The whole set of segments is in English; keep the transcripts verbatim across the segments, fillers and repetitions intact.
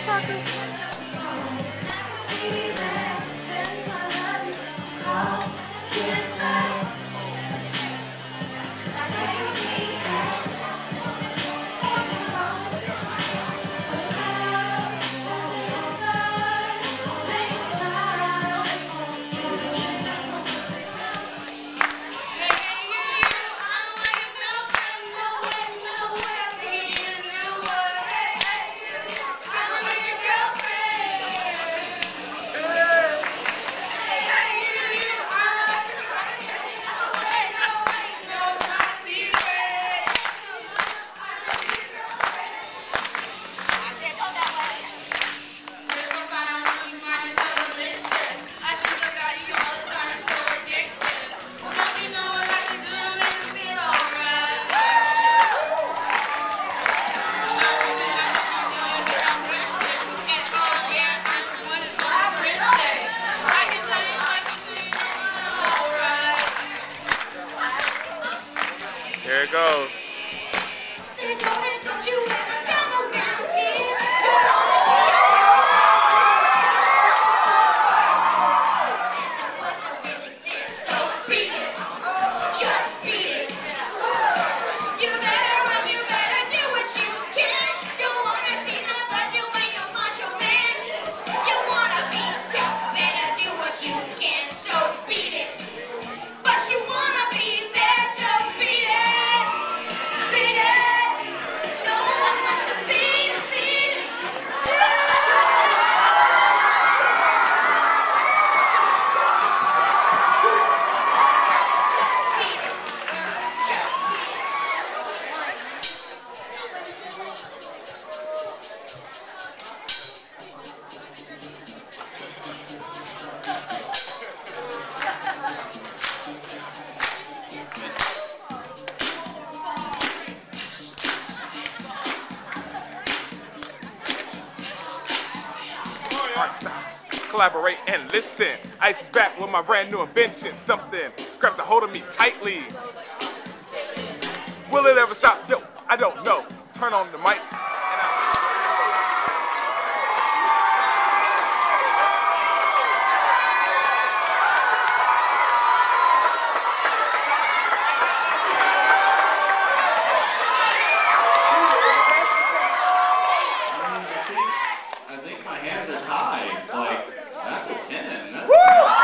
Here it goes. Collaborate and listen. Ice back with my brand new invention. Something grabs a hold of me tightly. Will it ever stop? Yo, I don't know. Turn on the mic. I think my hands are tied. Like, that's a ten. That's Woo!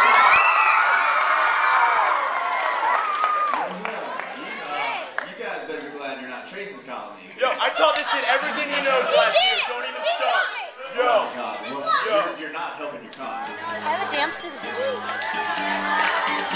You guys better be glad you're not Trace's colony. Yo, I taught this kid everything he knows last year. Don't even start. Yo. Oh my God. Well, you're, you're not helping your cause. I have a dance to the